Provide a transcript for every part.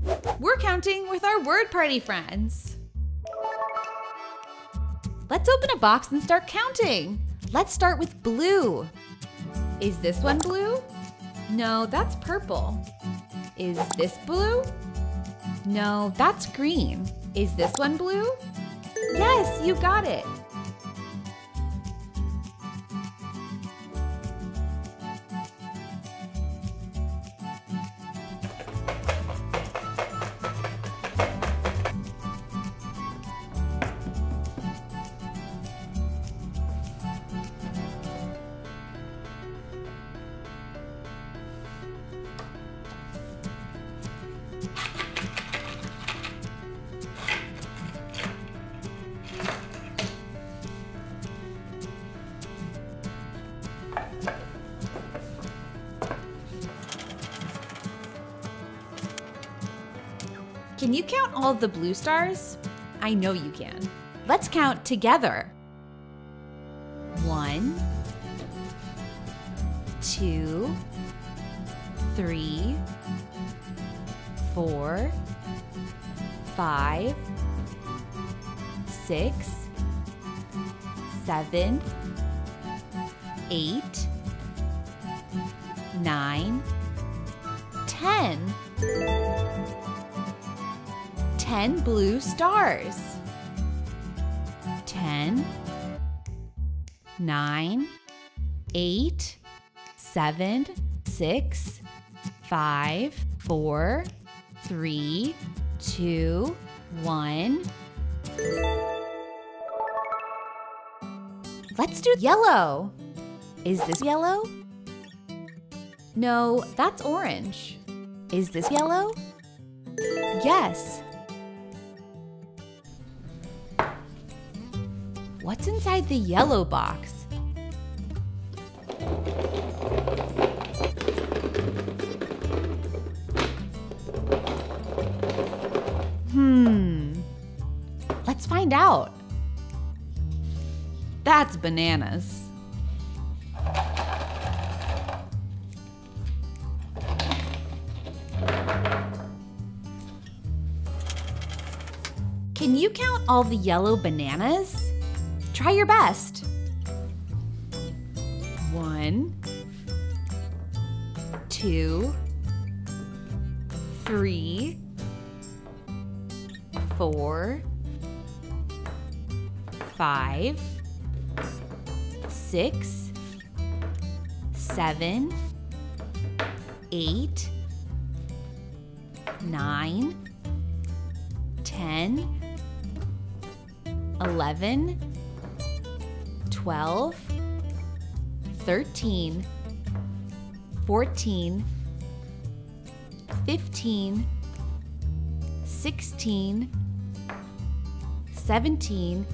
We're counting with our word party friends. Let's open a box and start counting. Let's start with blue. Is this one blue? No, that's purple. Is this blue? No, that's green. Is this one blue? Yes, you got it. Can you count all of the blue stars? I know you can. Let's count together. 1, 2, 3, 4, 5, 6, 7, 8, 9, 10. 10 blue stars. 10, 9, 8, 7, 6, 5, 4, 3, 2, 1. Let's do yellow. Is this yellow? No, that's orange. Is this yellow? Yes. What's inside the yellow box? Let's find out. That's bananas. Can you count all the yellow bananas? Try your best. 1, 2, 3, 4, 5, 6, 7, 8, 9, 10, 11, 12, 13, 14, 15, 16, 17,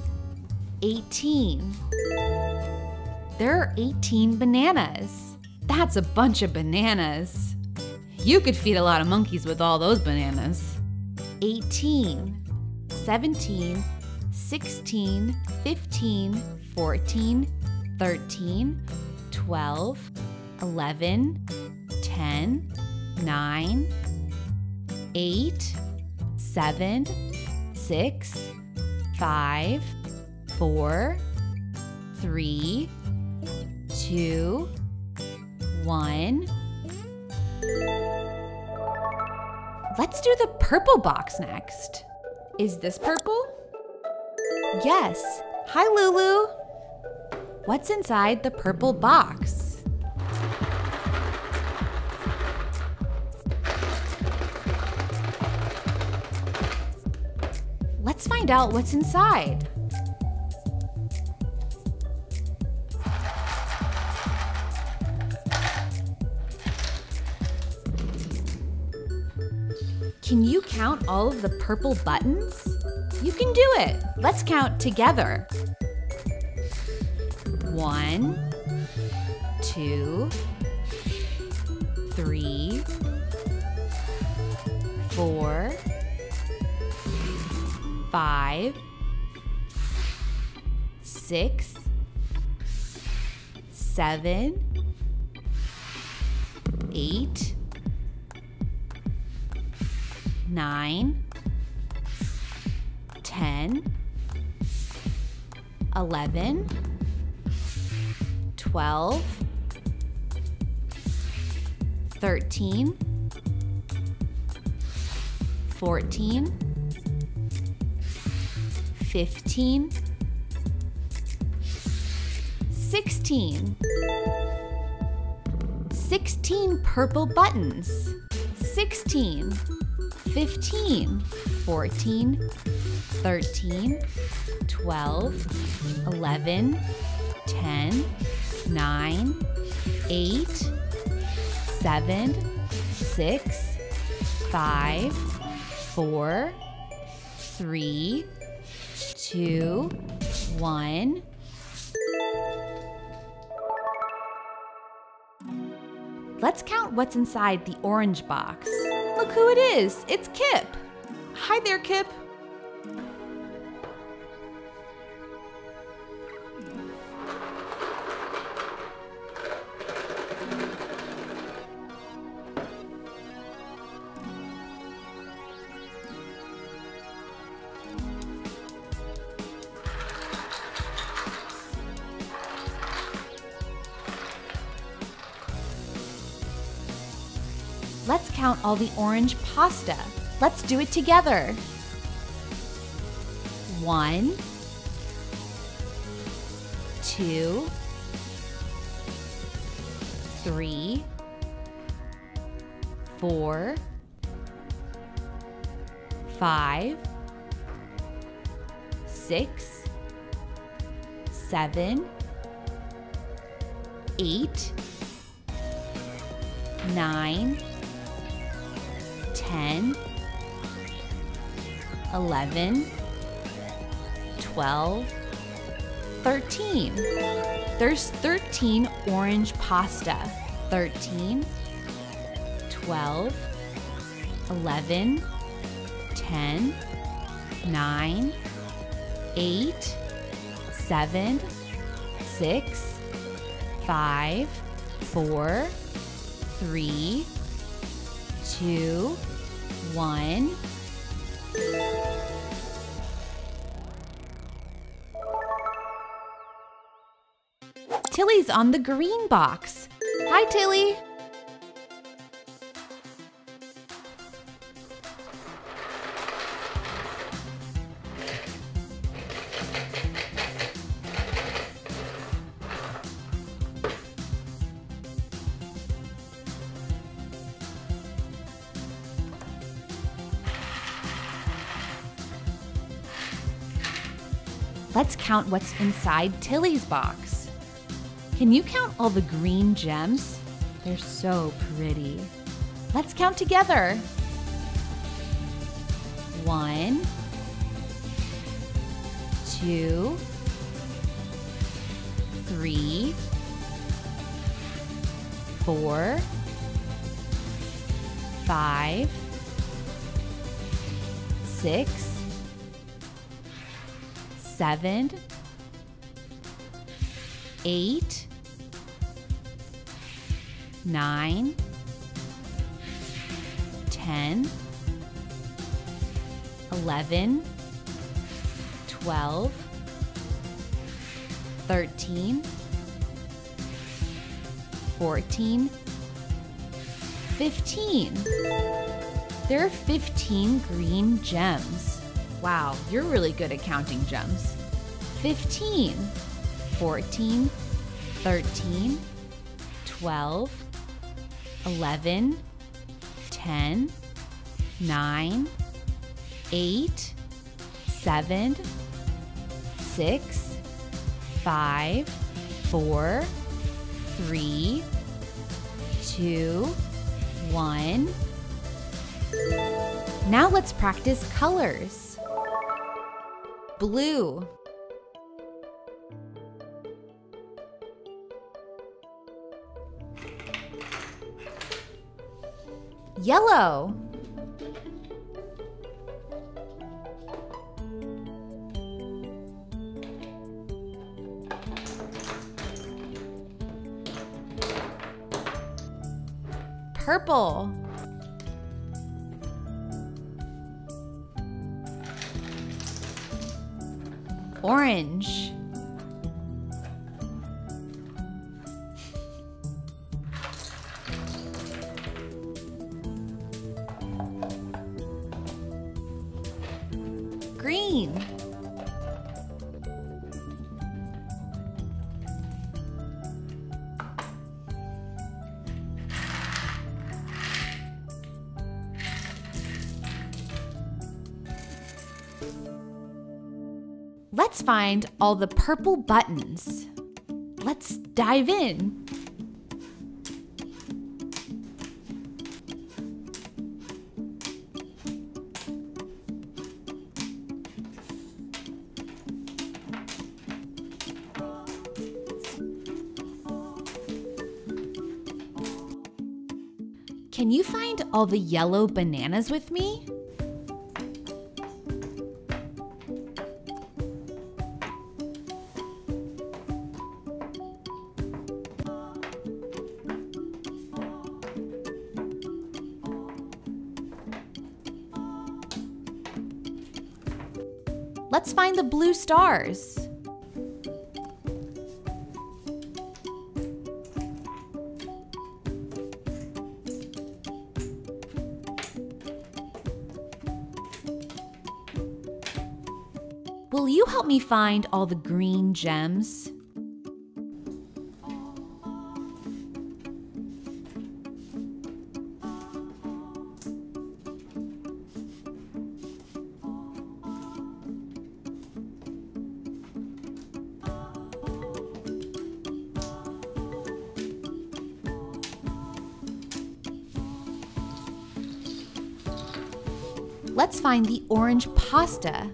18. There are 18 bananas. That's a bunch of bananas. You could feed a lot of monkeys with all those bananas. 18, 17, 16, 15, 14, 13, 12, 11, 10, 9, 8, 7, 6, 5, 4, 3, 2, 1. Let's do the purple box next. Is this purple? Yes. Hi, Lulu. What's inside the purple box? Let's find out what's inside. Can you count all of the purple buttons? You can do it. Let's count together. 1, 2, 3, 4, 5, 6, 7, 8, 9, 10, 11, 12, 13, 14, 15, 16. 16 purple buttons. 16, 15, 14, 13, 12, 11, 10, 9, 8, 7, 6, 5, 4, 3, 2, 1. Let's count what's inside the orange box. Look who it is. It's Kip. Hi there, Kip. Let's count all the orange pasta. Let's do it together. 1, 2, 3, 4, 5, 6, 7, 8, 9, 10, 11, 12, 13. There's 13 orange pasta. 13, 12, 11, 10, 9, 8, 7, 6, 5, 4, 3, 2, 1. Tilly's on the green box. Hi, Tilly. Let's count what's inside Tilly's box. Can you count all the green gems? They're so pretty. Let's count together. 1, 2, 3, 4, 5, 6, 7, 8, 9, 10, 11, 12, 13, 14, 15. There are 15 green gems. Wow, you're really good at counting gems. 15, 14, 13, 12, 11, 10, 9, 8, 7, 6, 5, 4, 3, 2, 1. Now let's practice colors. Blue. Yellow. Purple. Orange. Green. Let's find all the purple buttons. Let's dive in. Can you find all the yellow bananas with me? Let's find the blue stars. Will you help me find all the green gems? Let's find the orange pasta.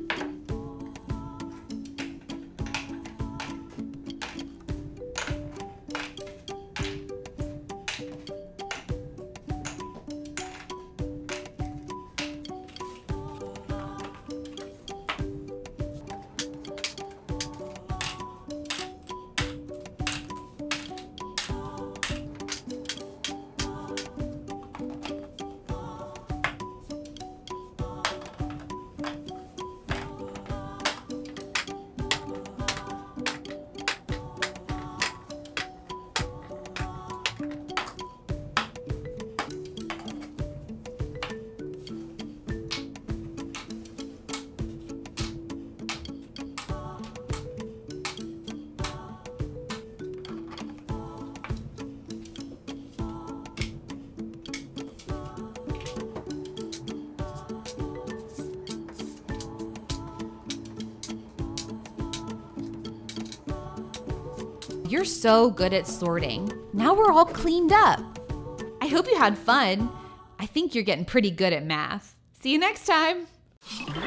You're so good at sorting. Now we're all cleaned up. I hope you had fun. I think you're getting pretty good at math. See you next time.